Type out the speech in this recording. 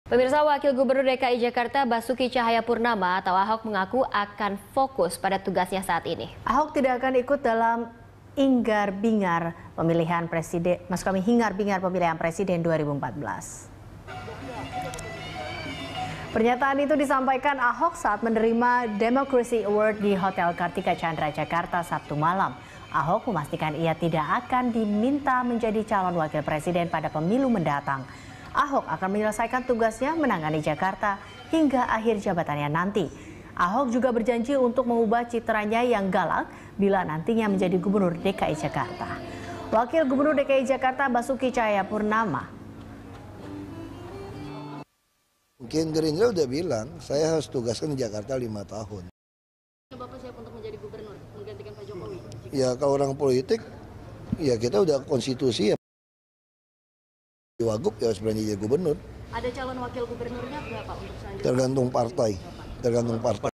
Pemirsa, Wakil Gubernur DKI Jakarta Basuki Cahayapurnama atau Ahok mengaku akan fokus pada tugasnya saat ini. Ahok tidak akan ikut dalam hingar-bingar pemilihan presiden, hingar-bingar pemilihan presiden 2014. Pernyataan itu disampaikan Ahok saat menerima Democracy Award di Hotel Kartika Chandra, Jakarta Sabtu malam. Ahok memastikan ia tidak akan diminta menjadi calon wakil presiden pada pemilu mendatang. Ahok akan menyelesaikan tugasnya menangani Jakarta hingga akhir jabatannya nanti. Ahok juga berjanji untuk mengubah citranya yang galak bila nantinya menjadi Gubernur DKI Jakarta. Wakil Gubernur DKI Jakarta Basuki Cahayapurnama. Mungkin Gerindra udah bilang, saya harus tugaskan di Jakarta 5 tahun. Bapak siap untuk menjadi gubernur, menggantikan Pak Jokowi? Ya kalau orang politik, ya kita udah konstitusi ya. Wagub ya sebenarnya jadi gubernur. Ada calon wakil gubernurnya berapa untuk selanjutnya? Tergantung partai.